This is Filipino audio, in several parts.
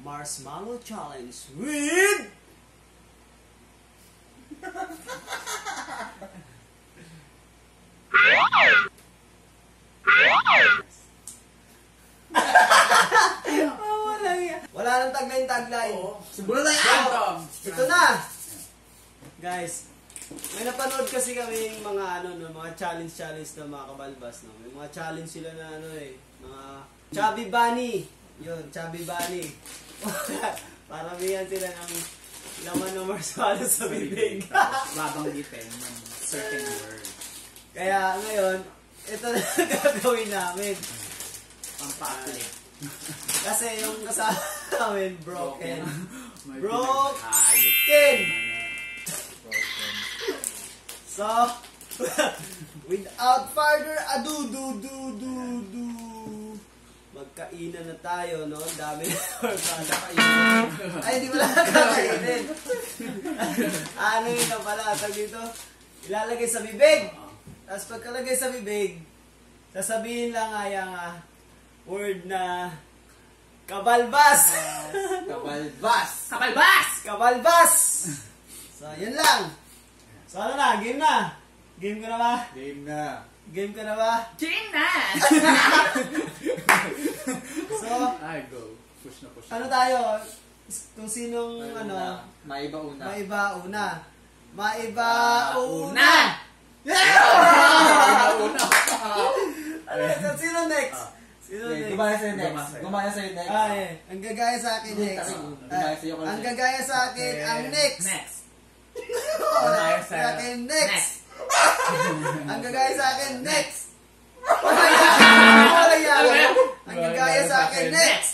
Marshmallow Challenge with... Wala nang tagline. Siguro na yan! Ito na! Guys, may napanood kasi kami mga mga challenge na mga kabalbas, no? May mga challenge sila na mga Chubby Bunny. Yun, Chubby Bunny. Paramihan sila ng laman ng marshmallow sa bibig. Babanggitin ng certain word. Kaya ngayon, ito na gagawin namin. Pampakli. Kasi yung kasama namin, broken. So, without further ado, magkainan na tayo, no? Dami na marshmallow. Ay, hindi mo lang kakainin. Ano yun na pala? Tag dito, ilalagay sa bibig. Tapos pagkalagay sa bibig, sasabihin lang nga word na kabalbas. Kabalbas. So, yun lang. So, ano na? Game na. Game ko na ba? Game ka na ba? Game na! So, I go. Push na. ano tayo? Kung sinong Maiba una. Maiba una. Sino next? Gumaya sa'yo next. Ang gagaya sa akin next. Ang gagaya sa akin ang next. Gumaya sa akin next. Ang gagaya sa akin next. Ang gagaya sa akin next.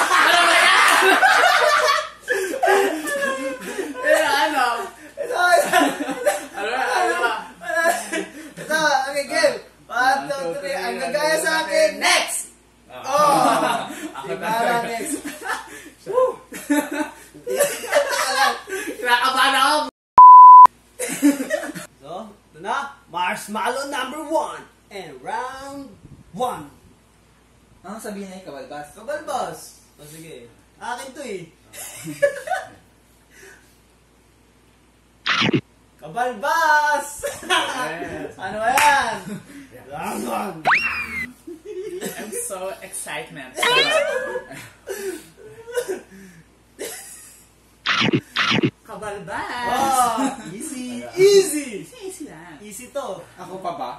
Ito, okay, game. 1, 2, 3. Ang gagaya sa akin next. Para next. Kinakabahan ako! So, ito na. Marshmallow number 1. And round 1. Ano sabihin na yung kabalbas? Kabalbas. O sige. Akin to eh. Kabalbas! Ano ba yan? Round 1. I'm so excited. Kabalbas! Oh, easy lang. Easy to. Ako pa ba?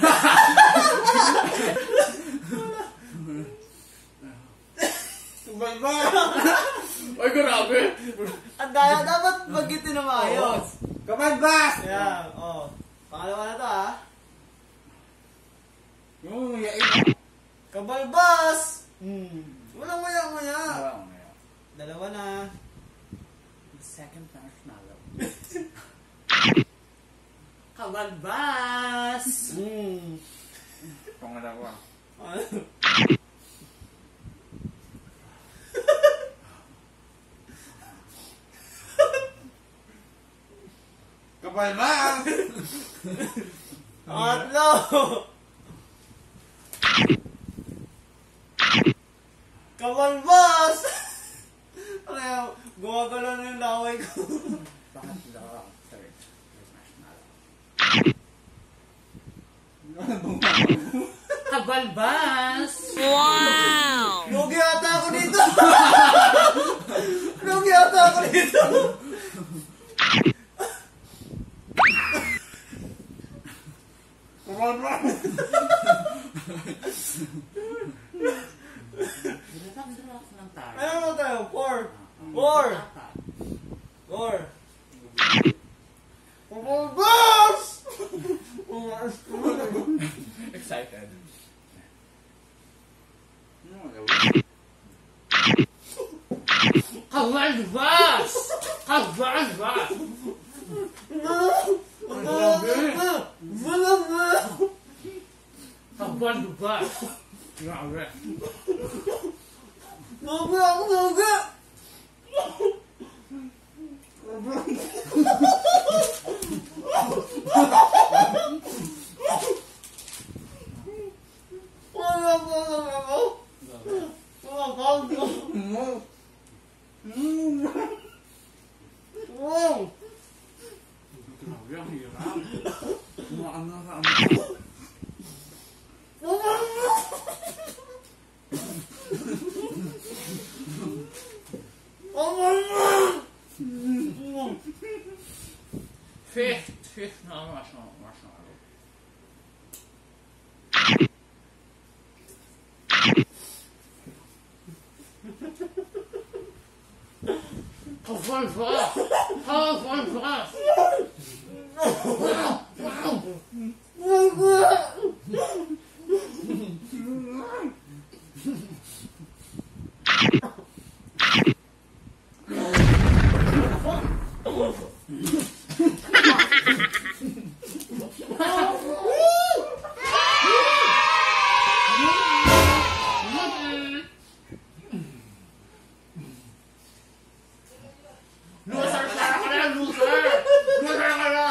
Kabalbas! Ay, grabe! Dapat magitin na maayos. Kabalbas! Ayan, pangalawa na to Kabalbas! Walang maya-maya. Dalawa na. Second marshmallow. Kabalbas! Pangalawa. Kabalbas! Tatlo! Kabalbas! Ano gumagalaw na yung laway ko. Bakit lang? Third marshmallow. Kabalbas! Wow! Lugi ata ako dito! Lugi ata ako dito! Kabalbas! Ano mo tayo? 4! Kabalbas! Excited. Kabalbas! Kabalbas! Kabalbas! Grabe. Noga! Wow! Grabe, ang hirap. Kumaan na sa Fifth na marshmallow. One fast! One fast! Loser ka na! Loser! Loser ka na!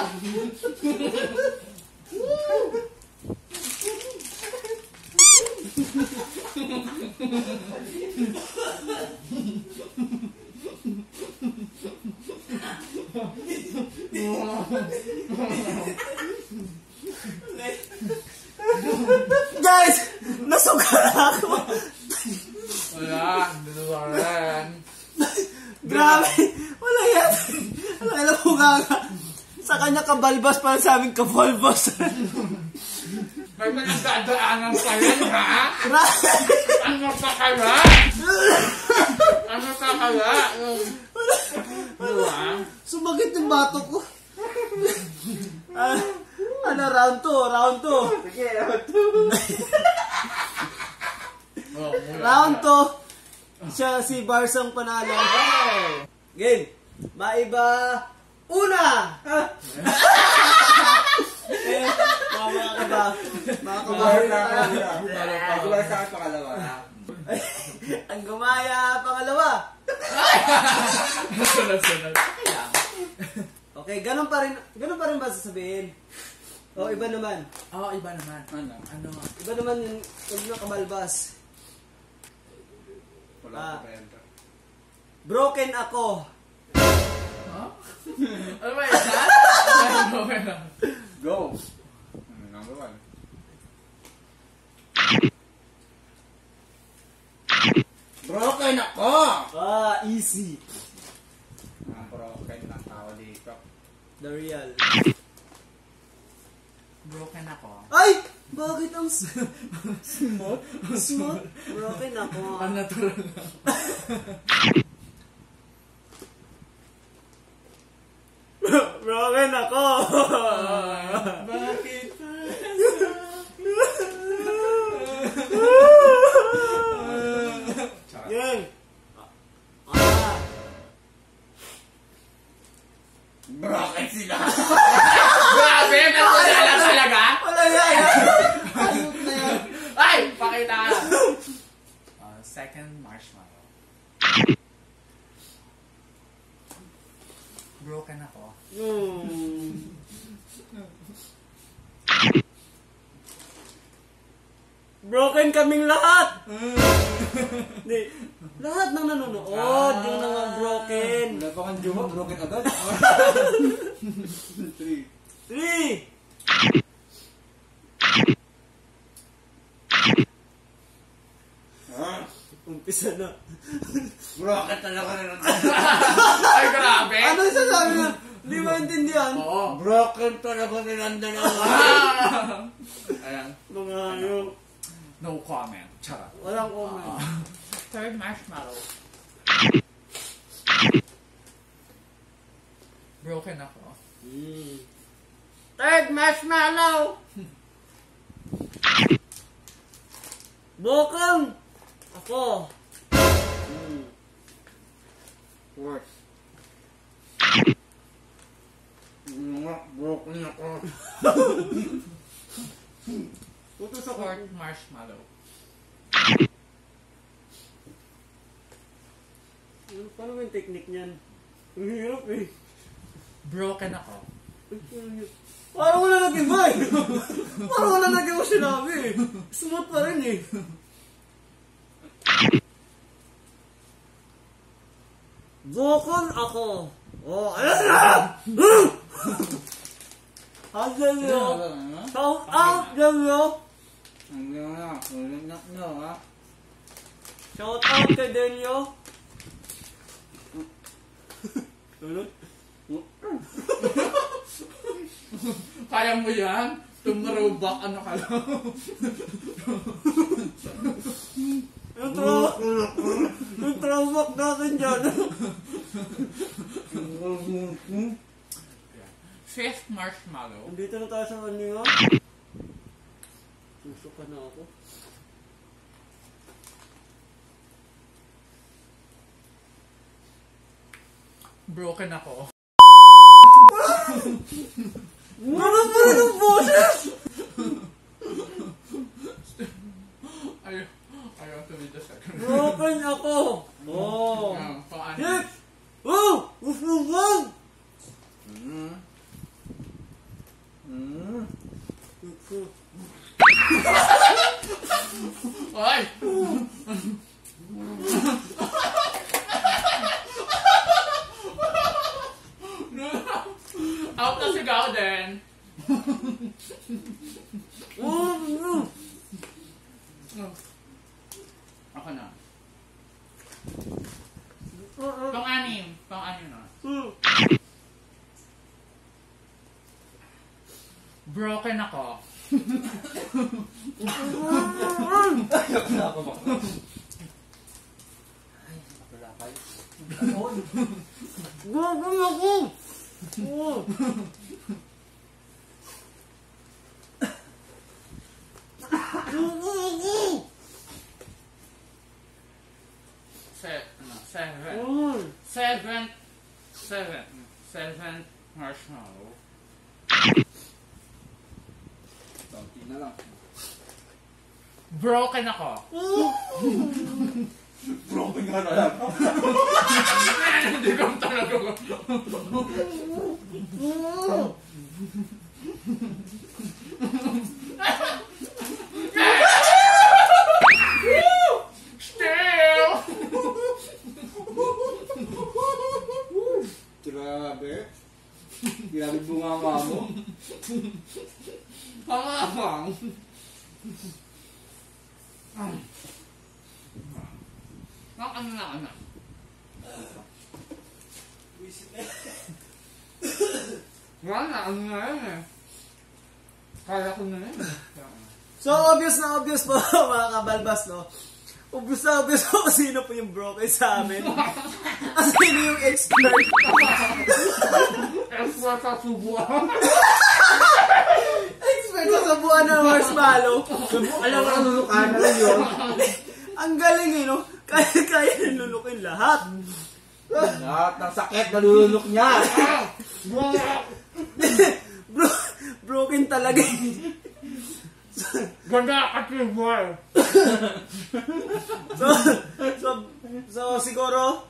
Guys! Nasugal ako! Wala, dito ba rin? Grabe! Wala yan! Alam mo nga sa kanya kabalbas para sa amin kabalbas. May pinagdadaanan ka rin, ha? Grabe! Ano ka kaya? Ano ka kaya? Diba? Sumagot yung bato ko. Ano, round 2, round 2. Sige, round 2. Round 2. Siya, si Barsang panalo. Game. Maiba. Una! Mga kaba. Mga kaba. Ang gumaya, pangalawa. Sunod. Okay, ganun pa rin ba sasabihin? O, iba naman. Oo, iba naman. Ano? Iba naman yung huwag na kabalbas. Wala ko pa. Broken ako. Huh? Ano ba isa? Go. Number 1. Broken ako! Easy. Broken na tao dito. The real. Broken ako. Ay! Bakit ang smooth? Smooth? Broken ako. Ang natural lang. Broken ako! Bakit? Yan! Broken sila! Grabe! Natulala lang talaga? Wala yan! Ayot na yan! Ay! Pakita ka! Second marshmallow. Broken ako. Broken kaming lahat! Hindi. Lahat ng nanonood, yung mga broken. Wala pa kang jowa, broken agad. 3! Umpisa na. Broken talaga na. Ay, grabe! Ano yung sasabi na? Hindi mo intindihan? Oo. Broken talaga ni Landan. Ayan. Mga yung... No comment. Charot. Walang comment. Third marshmallow. Broken ako. Third marshmallow! Bokang! Ako! Fourth. Broken ako. Putos ako. Fourth marshmallow. Paano ba yung technique niyan? Ang hirap eh. Broken ako. Parang wala nag-iba eh. Parang wala nag-iba sinabi eh. Smooth pa rin eh. Broken ako. Oh, ayan na! Hanggang nyo. Shout out nyo. Shout out kay Denyo. Kaya mo yan? Tumrobak, ano ka lang? Yung throwback natin dyan. Fifth marshmallow. Andito na tayo sa kanya. Susuka na ako. Broken ako. Ano pa rin ang boses? Ayaw to be the second. Broken ako. Oh. Pang-anim. Hip! Oh! Gusto mo? Ay! Out na sigaw din. Ako na. Pang-anim. Pang-anim na. Broken ako. Broken ako. Seven marshmallow. Konti na lang. Broken ako. Broken ka na lang. Hindi ko talaga. Still! Grabe. Grabe bunganga mo. Pangabang. Ano na. Wala, ano na yan eh. Kaya ko na yan. So, obvious na obvious po, mga kabalbas, no? Obvious na obvious po kung sino po yung broken sa amin. Kasi sino yung expert. Expert sa subuan. Expert sa sabuan ng marshmallow. Alam mo, nanunukan na lang yun. Ang galing eh, no? Kaya nilulukin lahat. Lahat ng sakit nalulunok niya. Broken talaga eh. Ganda ka, boy. So siguro,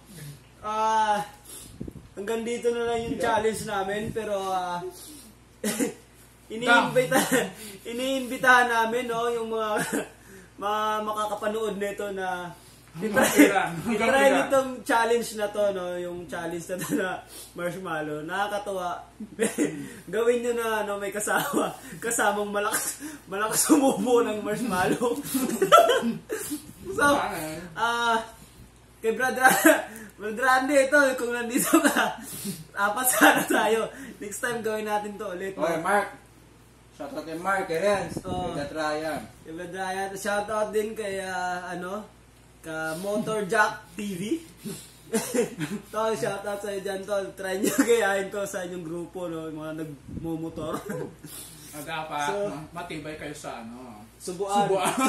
hanggang dito na lang yung challenge namin, pero iniimbitahan namin, no, yung mga makakapanood nito na itry nitong challenge na to, no, yung challenge na to na marshmallow. Nakakatuwa. Gawin nyo na, no, may kasamang malakas sumubo ng marshmallow. So, kay Brother Andy, ito, kung nandito ka, apat sana tayo. Next time gawin natin to ulit. Okay, Mark. Shoutout kay Mark, kay Renz, kay Datrayan. Kay Brother Ryan. Shoutout din kay, ka Motor Jack TV. Tol, shoutout sa'yo dyan, Tol. Try nyo gayahin to sa inyong grupo, no? Yung mga nagmumotor. Dapat So, matibay kayo sa Subuan.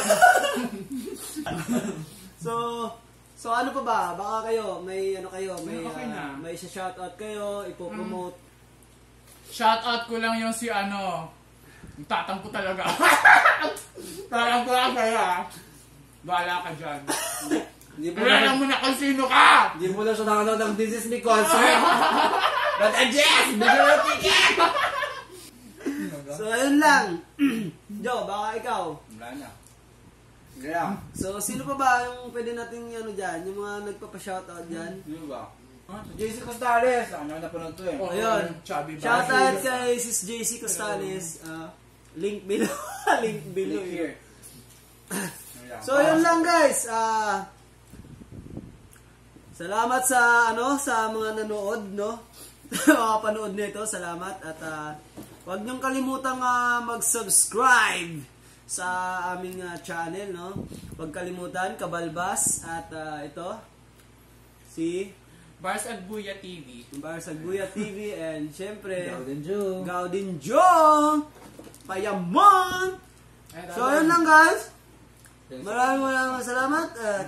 So ano pa ba? Baka kayo, may Okay na. may shoutout kayo, ipopromote. Shoutout ko lang yung si tatampo talaga. Tatampo lang kaya. Bahala ka dyan. Alam mo na kung sino ka! Hindi mo na siya nakanood ng This Is Me concert. But adjust! Bigyan mo ticket! So ayun lang. Joe, baka ikaw. Wala na. Yeah. So sino pa ba yung pwede nating dyan? Yung mga nagpapa-shoutout dyan? Sino ba? JC Costales. Ako na napanood to eh. Oh, Ayun. Chubby Shoutout Bashi. kay Sis JC Costales. Link below. Link below. Click here. So yun lang guys. Salamat sa sa mga nanood, no. Mga panood nito, salamat at huwag niyong kalimutang mag-subscribe sa aming channel, no. Huwag kalimutan Kabalbas at ito si Bars at Buya TV. Barsagbuya TV and syempre Golden Joe. Gaudin Joe Payamon. So yun lang guys. Maraming salamat at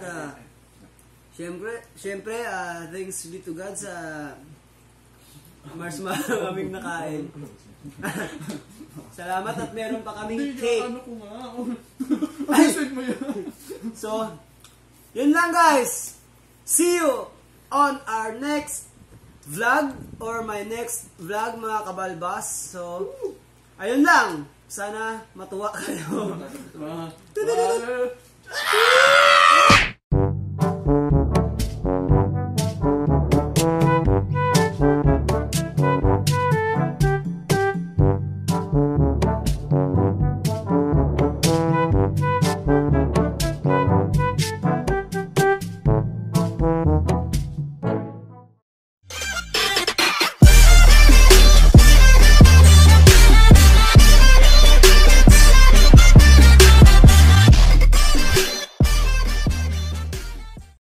syempre thanks be to God sa marshmallow kaming nakain. Salamat at meron pa kaming cake. Ano ko nga? Ayusin mo yun. So, yun lang guys. See you on our next vlog or my next vlog mga kabalbas. So, ayun lang. Sana matuwa kayo.